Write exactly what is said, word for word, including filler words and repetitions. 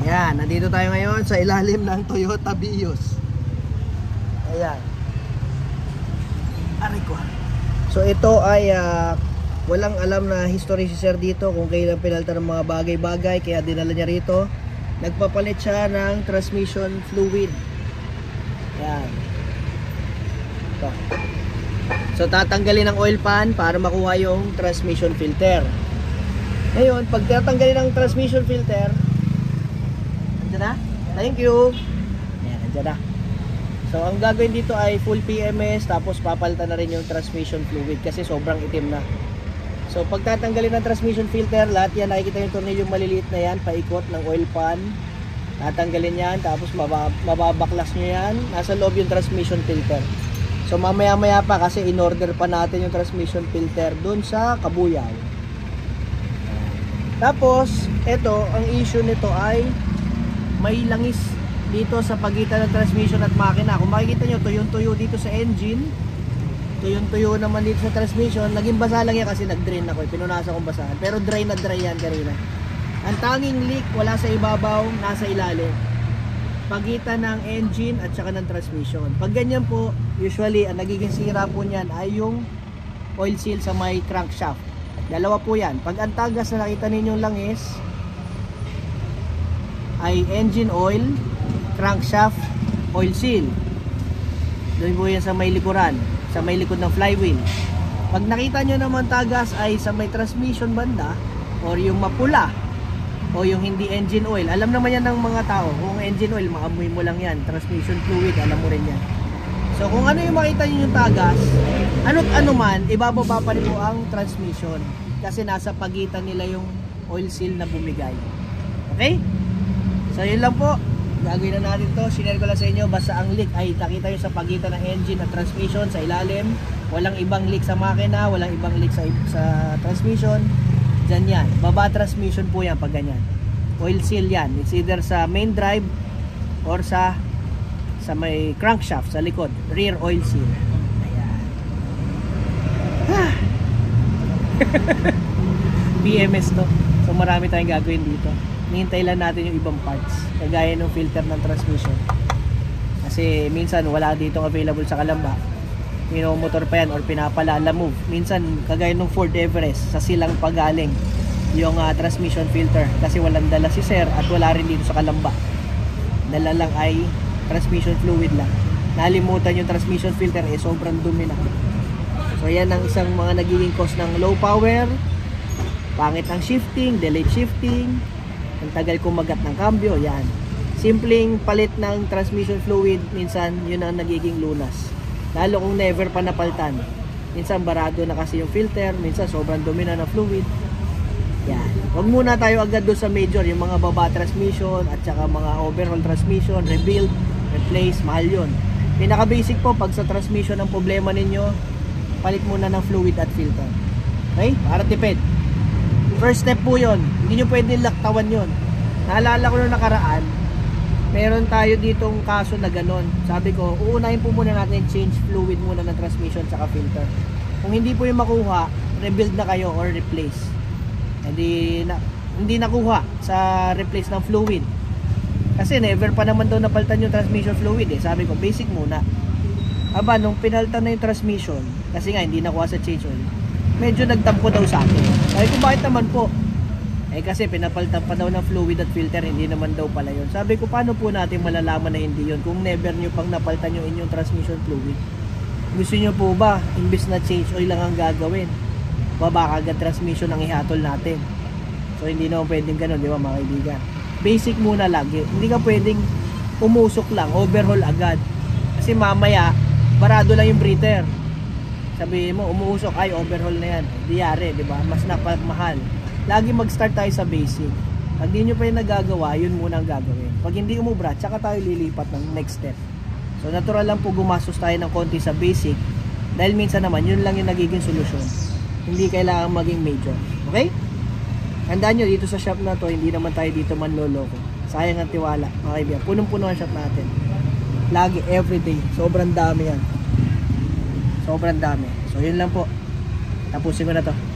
Ayan, nandito tayo ngayon sa ilalim ng Toyota Vios. Ayan. Aray ko. So ito ay uh, walang alam na history si sir dito kung kailan pinalta ng mga bagay-bagay, kaya dinala niya rito. Nagpapalit siya ng transmission fluid. Ayan. Ito. So tatanggalin ang oil pan para makuha yung transmission filter. Ngayon, pag tatanggalin ang transmission filter, andyan na? Thank you. Ayan, andyan na. So ang gagawin dito ay full P M S, tapos papalitan na rin yung transmission fluid kasi sobrang itim na. So pag tatanggalin ng transmission filter, lahat yan, nakikita yung tornilyo maliliit na yan, paikot ng oil pan. Tatanggalin yan, tapos mababaklas nyo yan. Nasa loob yung transmission filter. So mamaya maya pa kasi in order pa natin yung transmission filter dun sa kabuyaw. Tapos ito, ang issue nito ay may langis dito sa pagitan ng transmission at makina. Kung makikita nyo, tuyong-tuyo dito sa engine, tuyong-tuyo naman dito sa transmission. Naging basa lang yan kasi nag-drain ako, pinunasan kong basahan, pero dry na dry yan kanina. Ang tanging leak wala sa ibabaw, nasa ilalim, pagitan ng engine at saka ng transmission. Pag ganyan po, usually ang nagiging sira po niyan ay yung oil seal sa may crankshaft. Dalawa po yan. Pag ang tagas na nakita ninyong langis ay engine oil, crankshaft, oil seal. Doon po yan sa may likuran, sa may likod ng flywheel. Pag nakita nyo naman tagas ay sa may transmission banda, or yung mapula, o yung hindi engine oil. Alam naman yan ng mga tao, kung engine oil, maamoy mo lang yan. Transmission fluid, alam mo rin yan. So kung ano yung makita nyo yung tagas, ano't ano man, ibababa pa rin po ang transmission kasi nasa pagitan nila yung oil seal na bumigay. Okay? So yun lang po, gagawin na natin to. Sinare ko lang sa inyo, basta ang leak ay nakita nyo sa pagitan ng engine at transmission sa ilalim. Walang ibang leak sa makina, walang ibang leak sa, sa transmission. Dyan yan, baba transmission po yan pag ganyan. Oil seal yan, it's either sa main drive or sa sa may crankshaft sa likod, rear oil seal. Ayan. P M S to. So marami tayong gagawin dito. Hintay lang natin yung ibang parts, kagaya ng filter ng transmission. Kasi minsan wala dito available sa Kalamba. Minomotor pa yan or pinapalala move. Minsan kagaya ng Ford Everest, sa silang pagaling yung uh, transmission filter kasi walang dala si sir at wala rin dito sa Kalamba. Dala lang ay transmission fluid lang. Nalimutan yung transmission filter, eh sobrang dumi na. So yan ang isang mga nagiging cause ng low power, pangit ang shifting, delayed shifting, ang tagal kumagat ng cambio. Yan, simpleng palit ng transmission fluid, minsan yun ang nagiging lunas, lalo kung never pa napaltan. Minsan barado na kasi yung filter, minsan sobrang dumi na ng fluid. Yan, huwag muna tayo agad doon sa major, yung mga baba transmission at saka mga overhaul transmission, rebuild, replace, mahal yun. Pinaka basic po, pag sa transmission ang problema ninyo, palit muna ng fluid at filter. Okay? Para tipid. First step po yun, hindi nyo pwede laktawan yun. Naalala ko nung nakaraan, meron tayo ditong kaso na ganon. Sabi ko, uunahin po muna natin change fluid muna ng transmission saka filter. Kung hindi po yung makuha, rebuild na kayo or replace. Hindi na, hindi nakuha sa replace ng fluid. Kasi never pa naman daw napalitan yung transmission fluid eh. Sabi ko, basic muna. Aba, nung pinalitan na yung transmission, kasi nga hindi nakuha sa change oil, medyo nagtampo daw sa akin. Sabi ko, bakit naman po? Eh kasi pinapalitan pa daw ng fluid at filter, hindi naman daw pala yun. Sabi ko, paano po natin malalaman na hindi yun kung never nyo pang napalitan yung inyong transmission fluid? Gusto nyo po ba, imbis na change oil lang ang gagawin, baba kagad transmission ang ihatol natin? So hindi naman pwedeng ganun, di ba mga kaibigan? Basic muna lagi. Hindi ka pwedeng umusok lang, overhaul agad. Kasi mamaya, barado lang yung breather. Sabihin mo, umuusok, ay overhaul na yan. Diyari, di ba? Mas napamahal. Lagi mag-start tayo sa basic. Pag di nyo pa yung nagagawa, yun muna ang gagawin. Pag hindi umubra, tsaka tayo lilipat ng next step. So natural lang po gumastos tayo ng konti sa basic. Dahil minsan naman, yun lang yung nagiging solusyon. Hindi kailangan maging major. Okay? Tandaan nyo, dito sa shop na to, hindi naman tayo dito manloloko. Sayang ang tiwala, mga kaibigan. Punong-puno ang shop natin. Lagi, everyday. Sobrang dami yan. Sobrang dami. So, yun lang po. Tapusin ko na to.